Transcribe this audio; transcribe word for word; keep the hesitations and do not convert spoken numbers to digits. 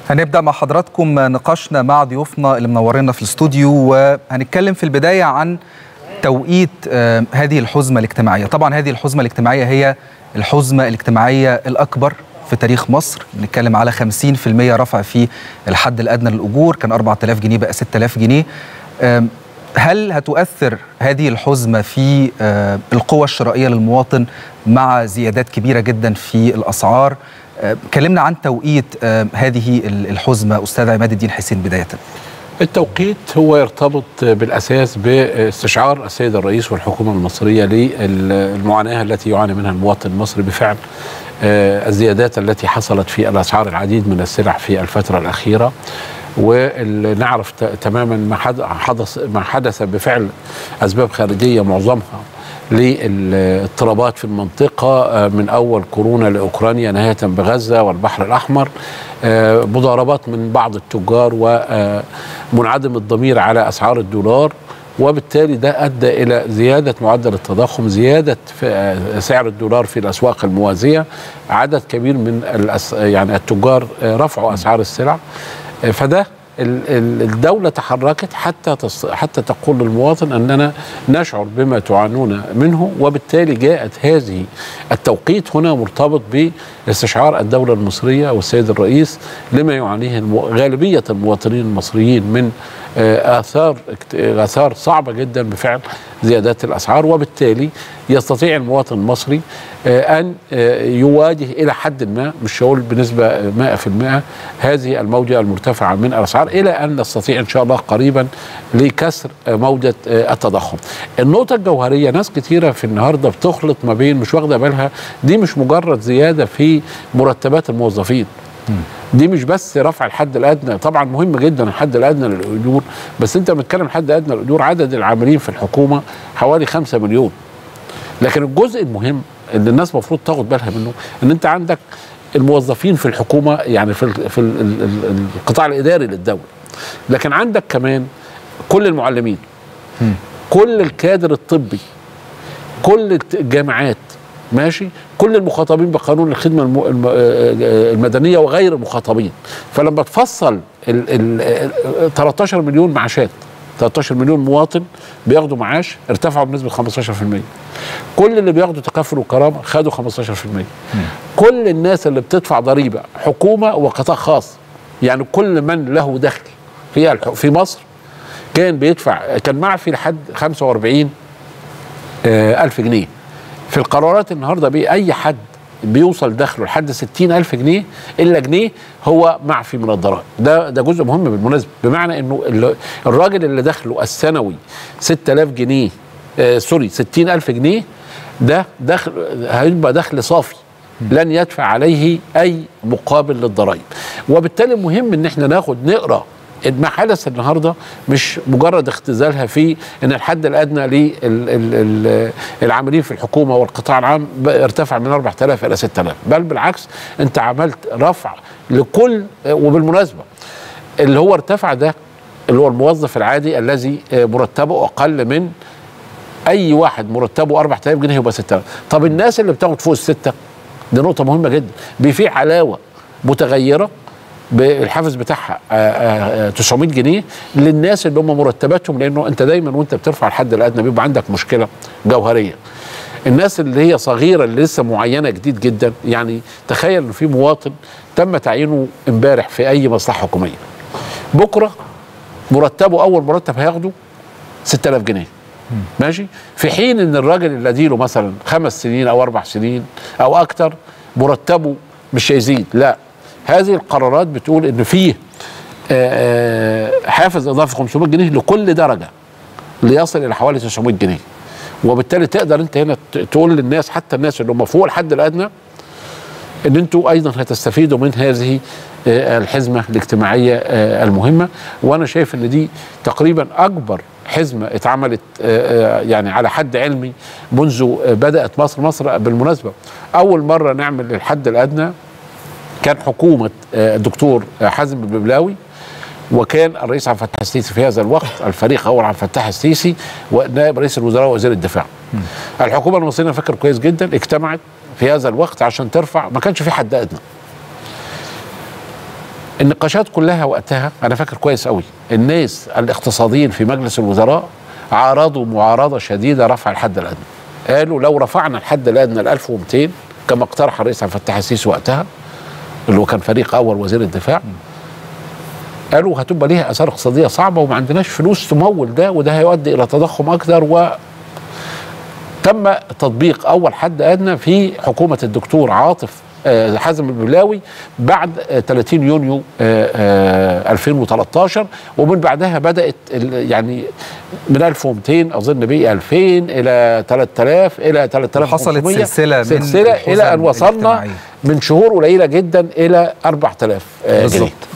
هنبدأ مع حضراتكم نقاشنا مع ضيوفنا اللي منورينا في الاستوديو، وهنتكلم في البداية عن توقيت هذه الحزمة الاجتماعية. طبعا هذه الحزمة الاجتماعية هي الحزمة الاجتماعية الأكبر في تاريخ مصر. بنتكلم على خمسين في المية رفع في الحد الأدنى للأجور، كان أربعة آلاف جنيه بقى ستة آلاف جنيه. هل هتؤثر هذه الحزمة في القوة الشرائية للمواطن مع زيادات كبيرة جدا في الأسعار؟ كلمنا عن توقيت هذه الحزمة أستاذ عماد الدين حسين. بداية التوقيت هو يرتبط بالأساس باستشعار السيد الرئيس والحكومة المصرية للمعاناة التي يعاني منها المواطن المصري بفعل الزيادات التي حصلت في الأسعار العديد من السلع في الفترة الأخيرة، ونعرف تماما ما حدث ما حدث بفعل أسباب خارجية معظمها للاضطرابات في المنطقة، من أول كورونا لأوكرانيا نهاية بغزة والبحر الأحمر، مضاربات من بعض التجار ومنعدم الضمير على أسعار الدولار، وبالتالي ده أدى إلى زيادة معدل التضخم، زيادة في سعر الدولار في الأسواق الموازية، عدد كبير من يعني التجار رفعوا أسعار السلع. فده الدولة تحركت حتى حتى تقول للمواطن أننا نشعر بما تعانون منه، وبالتالي جاءت هذه التوقيت هنا مرتبط باستشعار الدولة المصرية والسيد الرئيس لما يعانيه غالبية المواطنين المصريين من آثار آثار صعبة جدا بفعل زيادات الأسعار، وبالتالي يستطيع المواطن المصري أن يواجه إلى حد ما، مش هقول بنسبة مئة في المئة، هذه الموجة المرتفعة من الأسعار، إلى أن نستطيع إن شاء الله قريبا لكسر موجة التضخم. النقطة الجوهرية، ناس كتيرة في النهاردة بتخلط ما بين، مش واخدة بالها، دي مش مجرد زيادة في مرتبات الموظفين، دي مش بس رفع الحد الادنى، طبعا مهم جدا الحد الادنى للاجور، بس انت بتتكلم الحد الادنى للاجور عدد العاملين في الحكومه حوالي خمسة مليون. لكن الجزء المهم اللي الناس المفروض تاخد بالها منه ان انت عندك الموظفين في الحكومه، يعني في في القطاع الاداري للدوله، لكن عندك كمان كل المعلمين، كل الكادر الطبي، كل الجامعات، ماشي، كل المخاطبين بقانون الخدمة المدنية وغير المخاطبين. فلما تفصل ال ثلاثة عشر مليون معاشات، ثلاثة عشر مليون مواطن بياخدوا معاش ارتفعوا بنسبة خمسة عشر في المئة، كل اللي بياخدوا تكافل وكرامة خدوا خمسة عشر في المئة، كل الناس اللي بتدفع ضريبة حكومة وقطاع خاص، يعني كل من له دخل في في مصر كان بيدفع، كان معفي لحد خمسة وأربعين ألف جنيه. في القرارات النهارده بيه اي حد بيوصل دخله لحد ستين ألف جنيه الا جنيه هو معفي من الضرائب. ده ده جزء مهم بالمناسبه، بمعنى انه الراجل اللي دخله السنوي ستة آلاف جنيه، آه سوري ستين ألف جنيه، ده دخل هيبقى دخل صافي لن يدفع عليه اي مقابل للضرائب. وبالتالي مهم ان احنا ناخد نقرا ما حدث النهارده، مش مجرد اختزالها في ان الحد الادنى للعاملين في الحكومه والقطاع العام ارتفع من أربعة آلاف الى ستة آلاف، بل بالعكس انت عملت رفع لكل. وبالمناسبه اللي هو ارتفع ده اللي هو الموظف العادي الذي مرتبه اقل من اي واحد مرتبه أربعة آلاف جنيه يبقى ستة آلاف. طب الناس اللي بتاخد فوق السته، دي نقطه مهمه جدا، في علاوه متغيره بالحافز بتاعها تسعمائة جنيه للناس اللي هم مرتباتهم، لانه انت دايما وانت بترفع الحد الادنى بيبقى عندك مشكله جوهريه. الناس اللي هي صغيره اللي لسه معينه جديد جدا، يعني تخيل ان في مواطن تم تعيينه امبارح في اي مصلحه حكوميه، بكره مرتبه اول مرتب هياخده ستة آلاف جنيه، ماشي، في حين ان الراجل اللي اديله مثلا خمس سنين او اربع سنين او اكتر مرتبه مش هيزيد. لا، هذه القرارات بتقول ان فيه حافز اضافي خمسمائة جنيه لكل درجه ليصل الى حوالي تسعمائة جنيه، وبالتالي تقدر انت هنا تقول للناس، حتى الناس اللي هم فوق الحد الادنى، ان انتوا ايضا هتستفيدوا من هذه الحزمه الاجتماعيه المهمه. وانا شايف ان دي تقريبا اكبر حزمه اتعملت يعني على حد علمي منذ بدات مصر. مصر بالمناسبه اول مره نعمل الحد الادنى كان حكومة الدكتور حازم الببلاوي، وكان الرئيس عبد الفتاح السيسي في هذا الوقت، الفريق أول عبد الفتاح السيسي ونائب رئيس الوزراء ووزير الدفاع. م. الحكومة المصرية أنا فاكر كويس جدا اجتمعت في هذا الوقت عشان ترفع، ما كانش في حد أدنى. النقاشات كلها وقتها انا فاكر كويس قوي، الناس الاقتصاديين في مجلس الوزراء عارضوا معارضه شديده رفع الحد الادنى. قالوا لو رفعنا الحد الادنى ل ألف ومئتين كما اقترح الرئيس عبد الفتاح السيسي وقتها اللي هو كان فريق اول وزير الدفاع، قالوا هتبقى ليها اثار اقتصاديه صعبه وما عندناش فلوس تمول ده، وده هيؤدي الى تضخم اكثر. و تم تطبيق اول حد ادنى في حكومه الدكتور عاطف حازم البلاوي بعد ثلاثين يونيو ألفين وثلاثة عشر، ومن بعدها بدات يعني من ألف ومئتين اظن بقي ألفين الى ثلاثة آلاف الى ثلاثة آلاف وخمسمية، حصلت سلسله سلسله الى ان وصلنا من شهور قليله جدا الى أربعة آلاف جنيه.